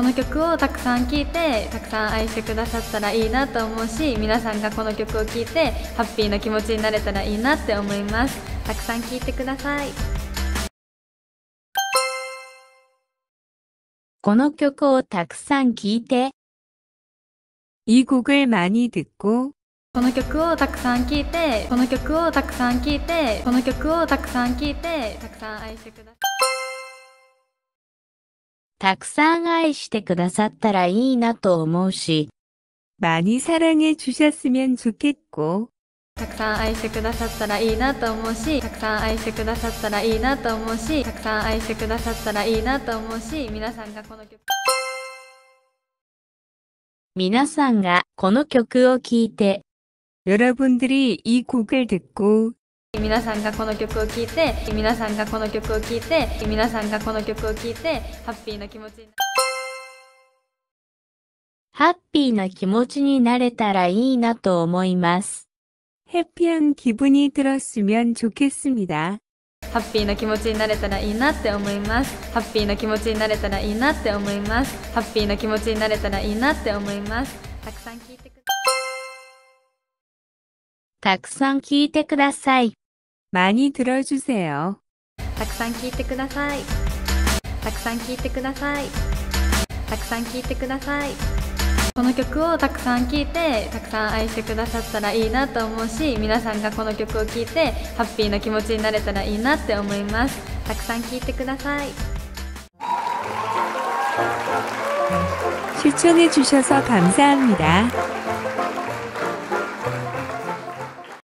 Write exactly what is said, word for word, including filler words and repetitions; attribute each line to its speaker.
Speaker 1: の曲をたくさん聴いてたくさん愛してくださったらいいなと思うし、皆さんがこの曲を聴いてハッピーな気持ちになれたらいいなって思います。たくさん聴いてください。
Speaker 2: この曲をたくさん聴いて。
Speaker 3: 이 곡을 많이 듣고。
Speaker 1: この曲をたくさん聴いて、この曲をたくさん聴いて、この曲をたくさん聴いて、たくさん愛してください。
Speaker 2: たくさん愛してくださったらいいなと思うし。
Speaker 3: 많이 사랑해 주셨으면 좋겠고。
Speaker 1: たくさん愛してくださったらいいなと思うし、たくさん愛してくださったらいいなと思うし、たくさん愛してくださったらいいなと思うし、皆さんがこの曲
Speaker 2: 皆さんがこの曲を聴いて。
Speaker 3: 여러분들이 이 곡을 듣고。
Speaker 1: 皆さんがこの曲を聴いて、皆さんがこの曲を聴いて、皆さんがこの曲を聴いて、ハッピーな気持ちにな
Speaker 2: ハッピーな気持ちになれたらいいなと思います。
Speaker 3: 해피한 기분이 들었으면 좋겠습니다。
Speaker 1: ハッピーな気持ちになれたらいいなって思います。ハッピーな気持ちになれたらいいなって思います。ハッピーな気持ちになれたらいいなって思います。たくさん聴いてください。
Speaker 2: たくさん聴いてください。
Speaker 3: 많이 들어주세요。
Speaker 1: たくさん聴いてください。たくさん聴いてください。たくさん聴いてください。この曲をたくさん聴いてたくさん愛してくださったらいいなと思うし、皆さんがこの曲を聴いてハッピーな気持ちになれたらいいなって思います。たくさん聴いてください。
Speaker 3: 시청해 주셔서 감사합니다.